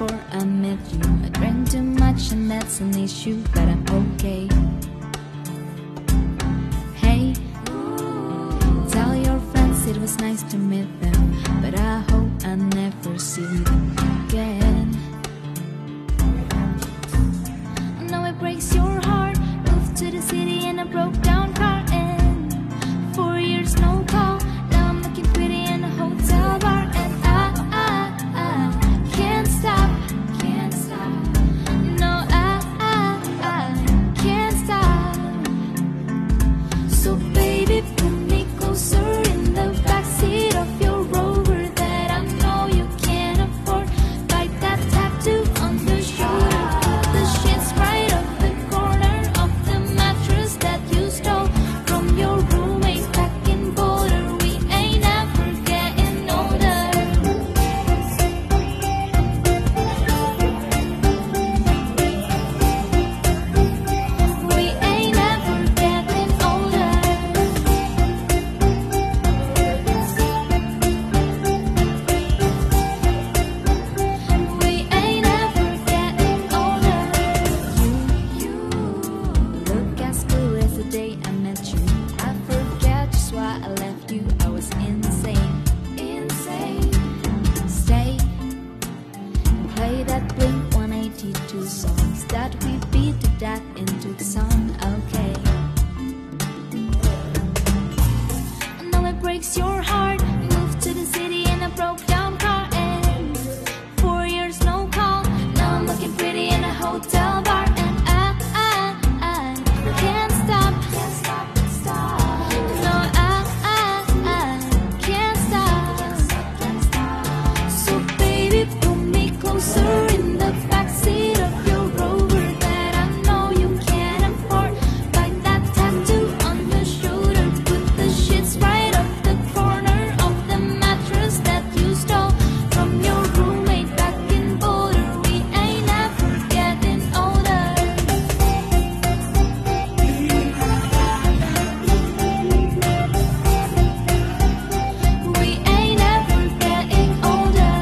before I met you. I drank too much and that's an issue, but I'm okay. Hey, tell your friends it was nice to meet them, but I hope I never see them again. I know it breaks your heart. Moved to the city in a broke down car, and 4 years no call. Now I'm looking pretty in a hotel bar, and I can't stop, can't stop. No, I can't stop. So baby, put me closer in the backseat of your Rover that I know you can't afford. Bite that tattoo on the shoulder, put the sheets right off the corner of the mattress that you stole from your roommate back in Boulder. We ain't ever getting older. We ain't ever getting older. We ain't ever getting older. You look as cool as the day I met you. I forget just why I left you. I was insane, insane. Stay and play that Blink 182 songs that we beat to death into the sun. Okay. I know it breaks your heart. You moved to the city in a broke down car, and 4 years no call. Now I'm looking pretty in a hotel bar, and I can't stop, can't stop, stop. No, I can't stop, can't stop. So baby, pull me closer in the backseat of your Rover that I know you can't afford. Bite that tattoo on your shoulder, put the sheets right off the corner of the mattress that you stole from your roommate back in Boulder. We ain't ever getting older. We ain't ever getting older.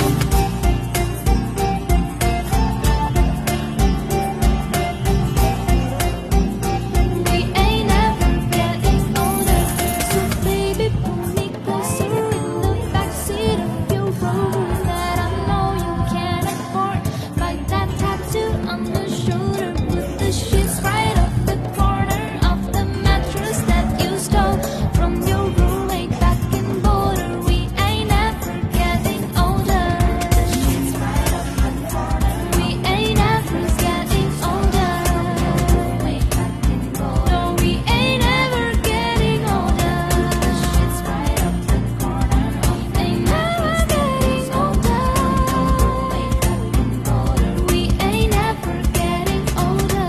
We ain't ever getting older. So baby, pull me closer in the backseat of your Rover that I know you can't afford. Bite that tattoo on the shoulder, put the sheets right off the corner of the mattress that you stole from your roommate back in Boulder. We ain't ever getting older. Sheets right off the corner. We ain't ever getting older. Way back in Boulder. No, we ain't ever getting older. Sheets right off the corner. Ain't never getting older. Way back in Boulder. We ain't ever getting older.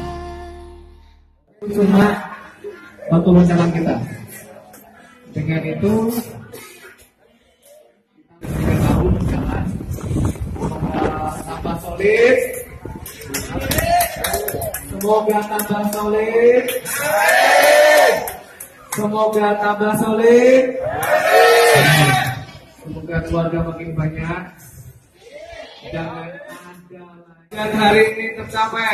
Cuma waktu rencangan kita. Dengan itu kita tahu jangan tambah solid. Semoga tambah solid. Semoga tambah solid. Semoga keluarga makin banyak. Jangan ada lagi. Dan hari ini tercapai.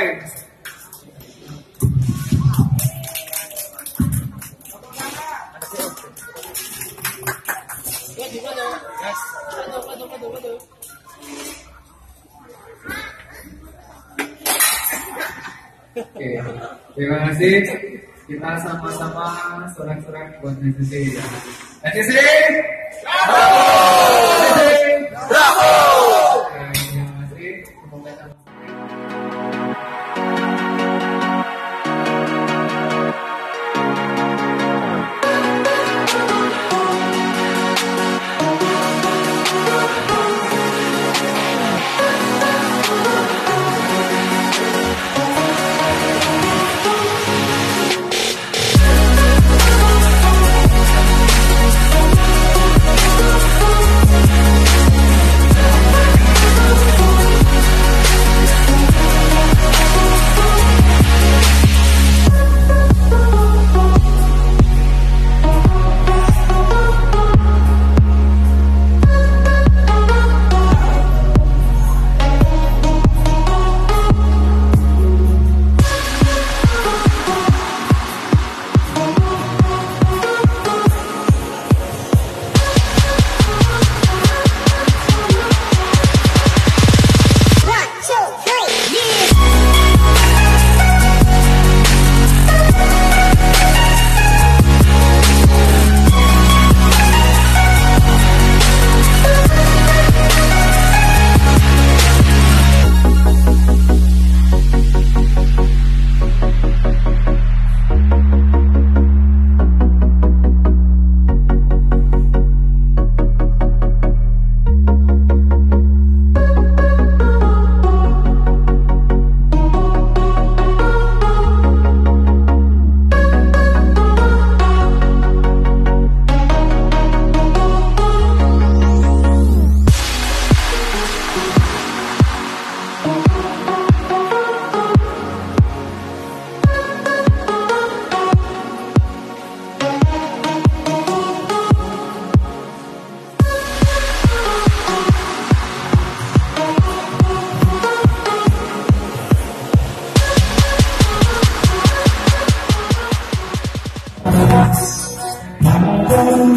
Oke, terima kasih. Kita sama-sama sorak-sorak buat NCC. NCC, bravo! Bravo! Terima kasih. Semoga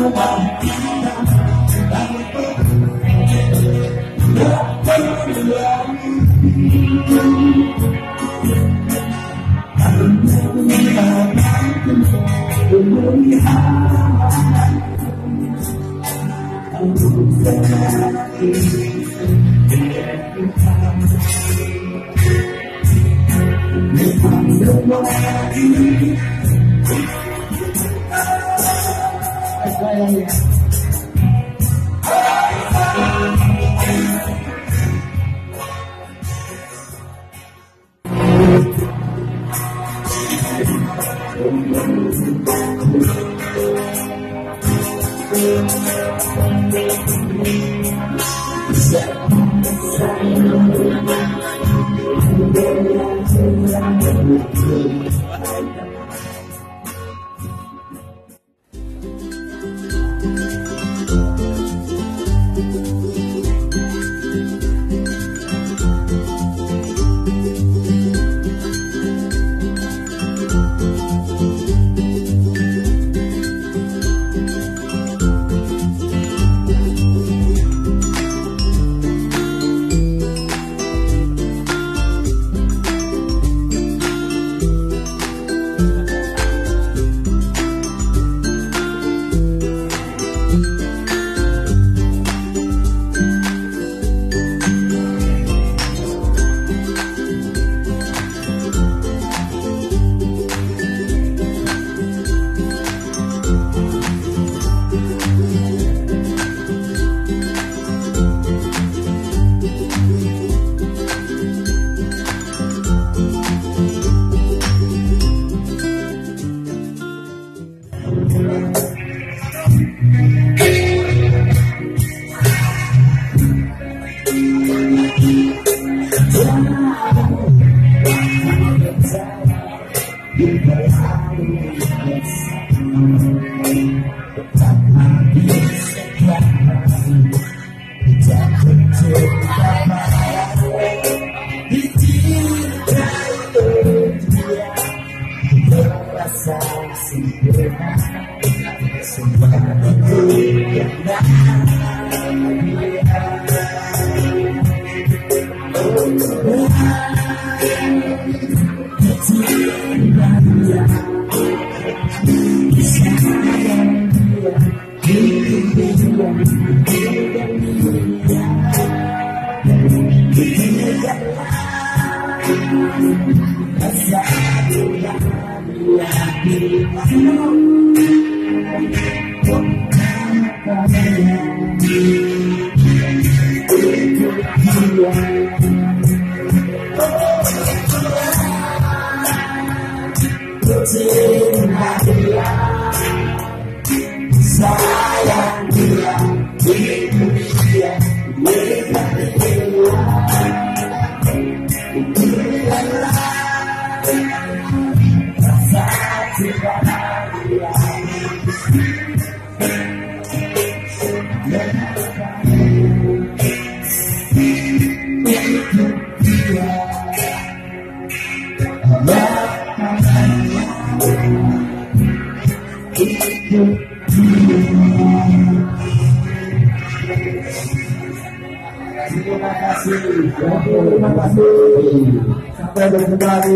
Terima kasih. Sampai berjumpa di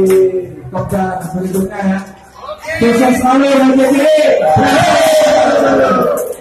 podcast berikutnya ya. Sukses selalu dan jadi.